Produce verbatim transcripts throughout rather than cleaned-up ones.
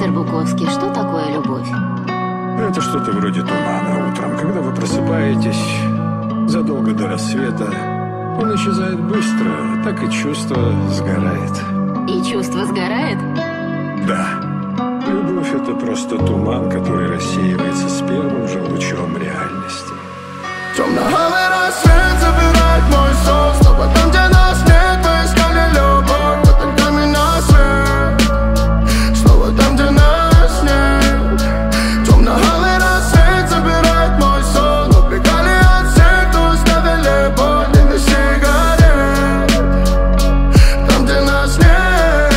Мистер Буковский, что такое любовь? Это что-то вроде тумана утром, когда вы просыпаетесь задолго до рассвета. Он исчезает быстро, так и чувство сгорает. И чувство сгорает? Да. Любовь — это просто туман, который рассеивается с первым же лучом реальности. Темно-алый рассвет забирает мой сон. Снова там, где нас нет, мы искали любовь, но только меня свет. Снова там, где нас нет. Темно-алый рассвет забирает мой сон. Убегали от всех, кто оставили боль и на сигарет. Там, где нас нет.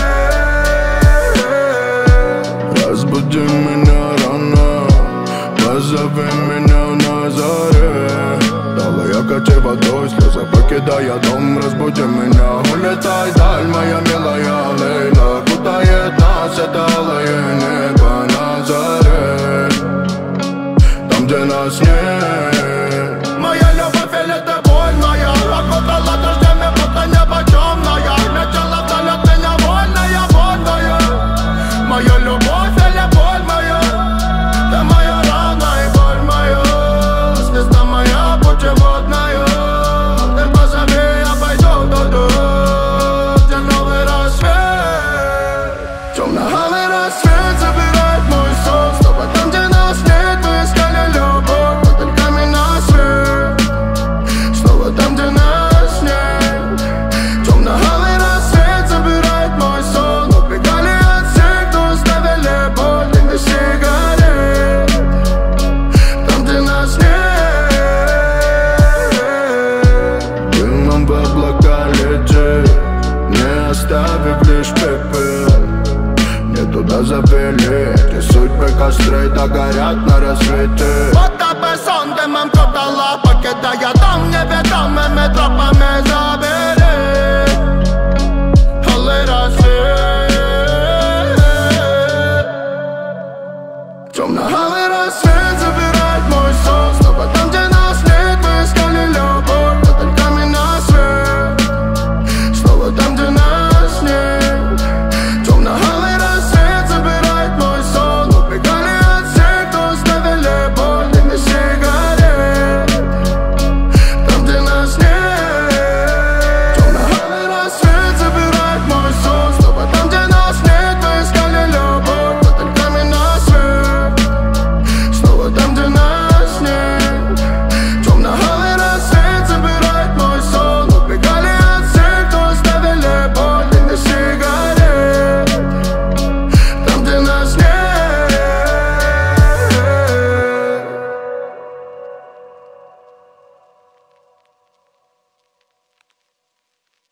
Разбуди меня рано, позови меня на заре. Качай водой, слезы покидая дом. Разбуди меня, улетай даль, моя милая Лейла. Кутает нас это алое небо на заре. Там, где нас нет. Моя любовь или это боль моя, окутала дождями, будто небо темное. Летела вдаль от меня вольная, вольная. Моя любовь или боль моя, ты моя рана и боль моя. Звезда моя, путеводная. Темно-алый рассвет забирает мой сон. Снова там, где нас нет, мы искали любовь, но только меня свет. Снова там, где нас нет. Темно-алый рассвет забирает мой сон. Убегали от всех, кто оставили боль и на сигарет. Там, где нас нет. Дымом в облака летит, не оставив лишь пепел. Туда завели, эти судьбы костры догорят на рассвете. Вот тебе сон, дымом кутала, покидая дом неведомыми тропами.